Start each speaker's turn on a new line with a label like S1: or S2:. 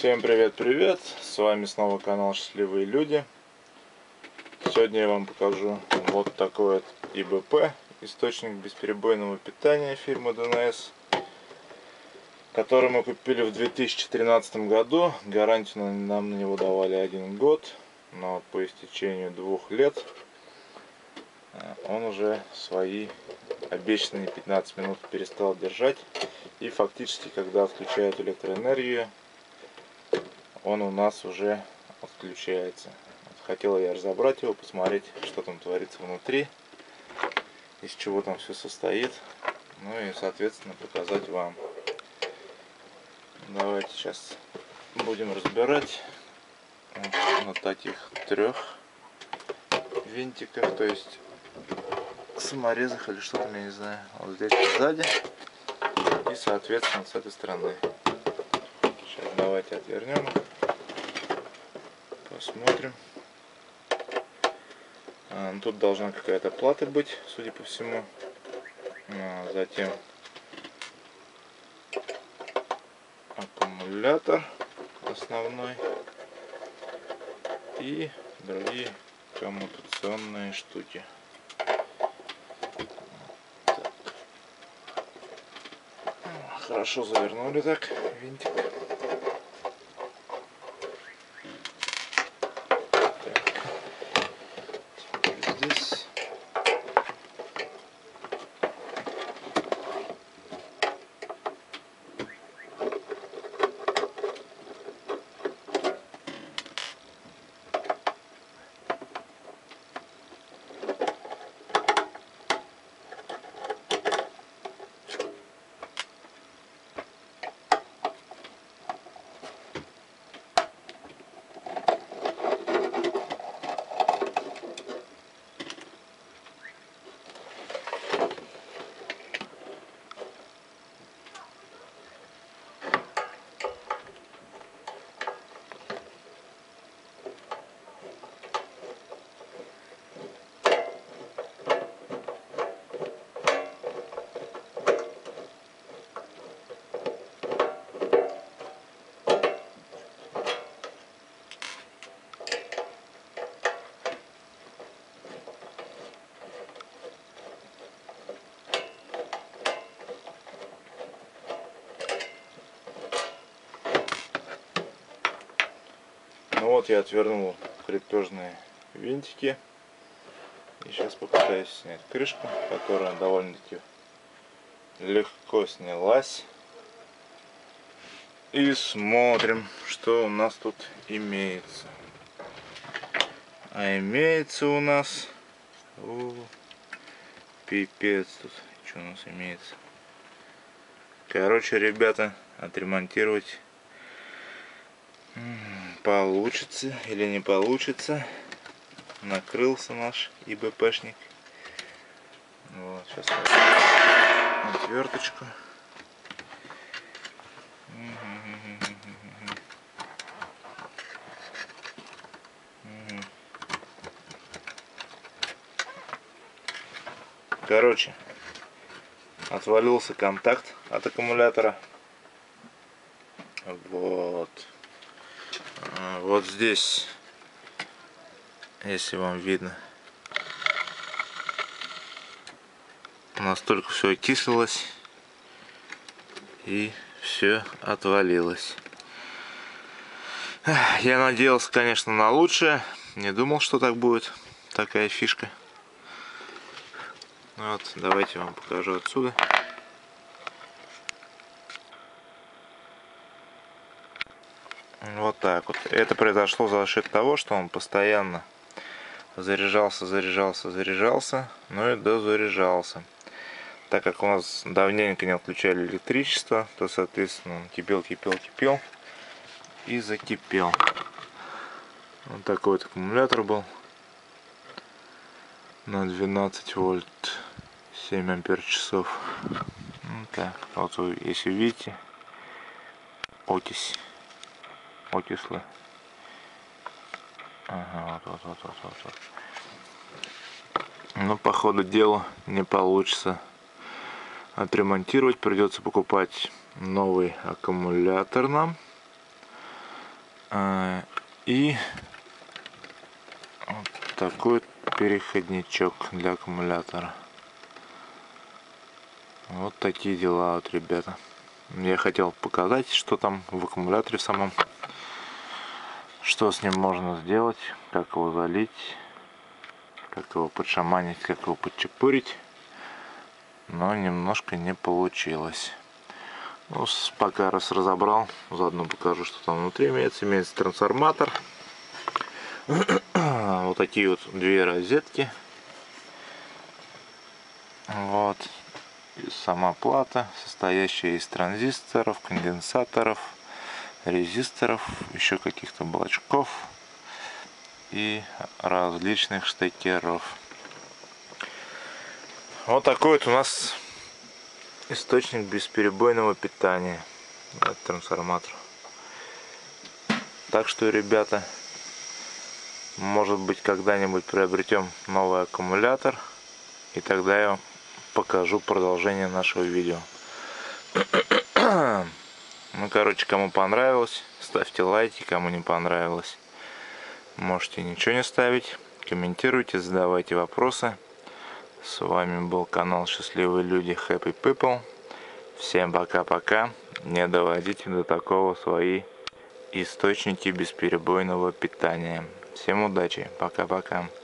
S1: Всем привет-привет! С вами снова канал Счастливые Люди. Сегодня я вам покажу вот такой вот ИБП, источник бесперебойного питания фирмы ДНС, который мы купили в 2013 году. Гарантию нам на него давали 1 год, но по истечению 2 лет он уже свои обещанные 15 минут перестал держать. И фактически, когда отключают электроэнергию, он у нас уже отключается. Хотел я разобрать его, посмотреть, что там творится внутри, из чего там все состоит, ну и соответственно показать вам. Давайте сейчас будем разбирать вот на таких 3 винтиках, то есть саморезах или что там, я не знаю. Вот здесь сзади и соответственно с этой стороны. Сейчас давайте отвернем, посмотрим. Тут должна какая-то плата быть, судя по всему. Затем аккумулятор основной и другие коммутационные штуки. Так. Хорошо завернули так винтик. Здесь ну вот я отвернул крепежные винтики. И сейчас попытаюсь снять крышку, которая довольно-таки легко снялась. И смотрим, что у нас тут имеется. А имеется у нас... пипец тут. Что у нас имеется? Короче, ребята, отремонтировать получится или не получится. Накрылся наш ИБПшник. Вот, сейчас отверточку. Короче, отвалился контакт от аккумулятора. Вот. Вот здесь, если вам видно, настолько все окислилось и все отвалилось. Я надеялся, конечно, на лучшее. Не думал, что так будет. Такая фишка. Вот, давайте вам покажу отсюда. Вот так вот. Это произошло за счет того, что он постоянно заряжался, ну и дозаряжался. Так как у нас давненько не отключали электричество, то соответственно он кипел и закипел. Вот такой вот аккумулятор был на 12 вольт, 7 ампер часов. Вот так. Вот вы, если видите, окислы. Ага, вот. Но по ходу дела не получится отремонтировать, придется покупать новый аккумулятор нам. И вот такой переходничок для аккумулятора. Вот такие дела, вот, ребята. Я хотел показать, что там в аккумуляторе самом, что с ним можно сделать, как его залить, как его подшаманить, как его подчепурить, но немножко не получилось. Ну, пока раз разобрал, заодно покажу, что там внутри имеется. Имеется трансформатор, вот такие вот две розетки, вот, и сама плата, состоящая из транзисторов, конденсаторов, резисторов, еще каких-то блочков и различных штекеров. Вот такой вот у нас источник бесперебойного питания. Это трансформатор. Так что, ребята, может быть, когда-нибудь приобретем новый аккумулятор, и тогда я покажу продолжение нашего видео. Ну, короче, кому понравилось, ставьте лайки, кому не понравилось, можете ничего не ставить, комментируйте, задавайте вопросы. С вами был канал Счастливые Люди, Happy People. Всем пока-пока. Не доводите до такого свои источники бесперебойного питания. Всем удачи. Пока-пока.